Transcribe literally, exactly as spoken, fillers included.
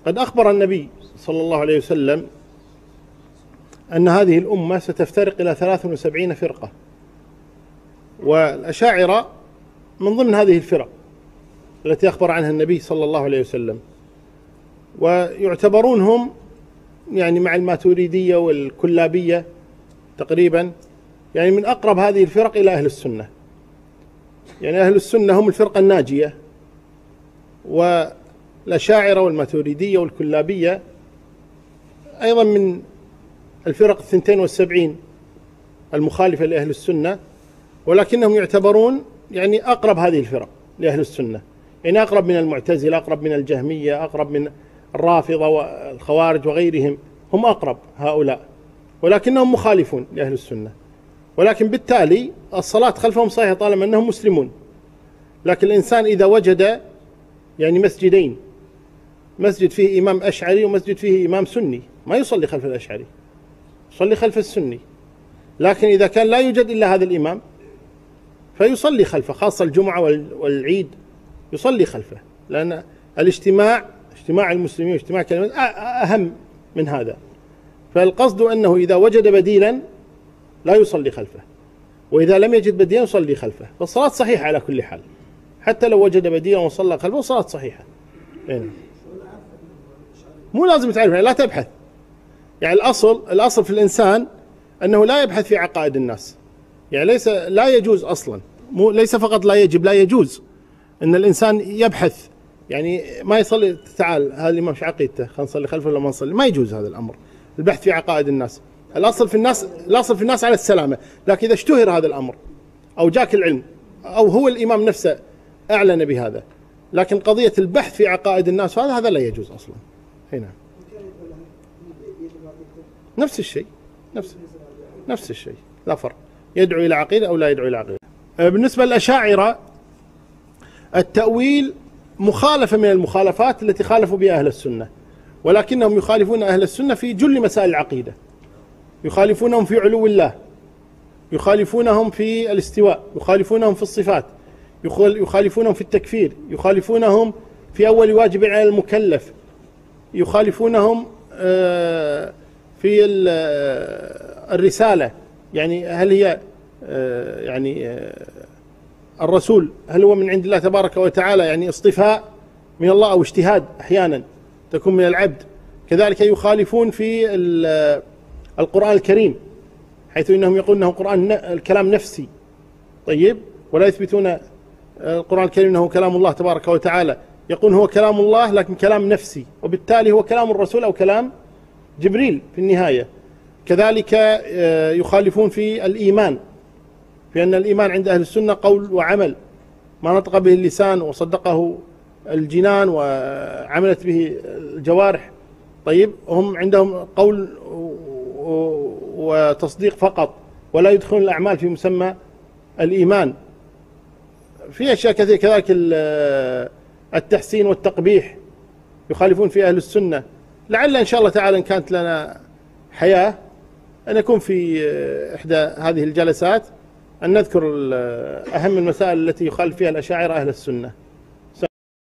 قد أخبر النبي صلى الله عليه وسلم أن هذه الأمة ستفترق إلى ثلاث وسبعين فرقة، والأشاعرة من ضمن هذه الفرق التي أخبر عنها النبي صلى الله عليه وسلم، ويعتبرون هم يعني مع الماتوريدية والكلابية تقريبا يعني من أقرب هذه الفرق إلى أهل السنة. يعني أهل السنة هم الفرقة الناجية، والأشاعرة والماتوريدية والكلابية أيضا من الفرق الثنتين والسبعين المخالفة لأهل السنة، ولكنهم يعتبرون يعني أقرب هذه الفرق لأهل السنة، يعني أقرب من المعتزلة، أقرب من الجهمية، أقرب من الرافضة والخوارج وغيرهم، هم أقرب هؤلاء، ولكنهم مخالفون لأهل السنة. ولكن بالتالي الصلاة خلفهم صحيحة طالما أنهم مسلمون. لكن الإنسان إذا وجد يعني مسجدين، مسجد فيه إمام أشعري ومسجد فيه إمام سني، ما يصلي خلف الأشعري، يصلي خلف السني. لكن إذا كان لا يوجد إلا هذا الإمام فيصلي خلفه، خاصة الجمعة والعيد يصلي خلفه، لأن الاجتماع اجتماع المسلمين واجتماع كلمات أهم من هذا. فالقصد أنه إذا وجد بديلا لا يصلي خلفه، وإذا لم يجد بديلا يصلي خلفه. فالصلاة صحيحة على كل حال، حتى لو وجد بديلا وصلى خلفه الصلاة صحيحة. يعني مو لازم تعرف، يعني لا تبحث. يعني الأصل الأصل في الإنسان أنه لا يبحث في عقائد الناس، يعني ليس لا يجوز أصلا، مو ليس فقط لا يجب، لا يجوز أن الإنسان يبحث. يعني ما يصلي، تعال هذا الإمام شو عقيدته، خلينا نصلي خلفه ولا ما نصلي، ما يجوز هذا الأمر، البحث في عقائد الناس. الأصل في الناس الأصل في الناس على السلامة. لكن إذا اشتهر هذا الأمر أو جاك العلم أو هو الإمام نفسه أعلن بهذا، لكن قضية البحث في عقائد الناس هذا هذا لا يجوز أصلا. هنا نفس الشيء، نفس نفس الشيء، لا فرق، يدعو إلى عقيدة أو لا يدعو إلى عقيدة. بالنسبة للأشاعرة التأويل مخالفة من المخالفات التي خالفوا بها أهل السنة، ولكنهم يخالفون أهل السنة في جل مسائل العقيدة. يخالفونهم في علو الله، يخالفونهم في الاستواء، يخالفونهم في الصفات، يخالفونهم في التكفير، يخالفونهم في أول واجب على المكلف، يخالفونهم في الرسالة، يعني هل هي يعني الرسول هل هو من عند الله تبارك وتعالى، يعني اصطفاء من الله أو اجتهاد أحيانا تكون من العبد. كذلك يخالفون في القرآن الكريم، حيث إنهم يقولون أنه قرآن الكلام نفسي، طيب، ولا يثبتون القرآن الكريم أنه كلام الله تبارك وتعالى، يقولون هو كلام الله لكن كلام نفسي، وبالتالي هو كلام الرسول أو كلام جبريل في النهاية. كذلك يخالفون في الإيمان، في أن الإيمان عند أهل السنة قول وعمل، ما نطق به اللسان وصدقه الجنان وعملت به الجوارح، طيب، هم عندهم قول وتصديق فقط، ولا يدخلون الأعمال في مسمى الإيمان. في أشياء كثيرة، كذلك التحسين والتقبيح يخالفون في أهل السنة. لعل إن شاء الله تعالى إن كانت لنا حياة أن يكون في إحدى هذه الجلسات أن نذكر أهم المسائل التي يخالف فيها الأشاعرة أهل السنة.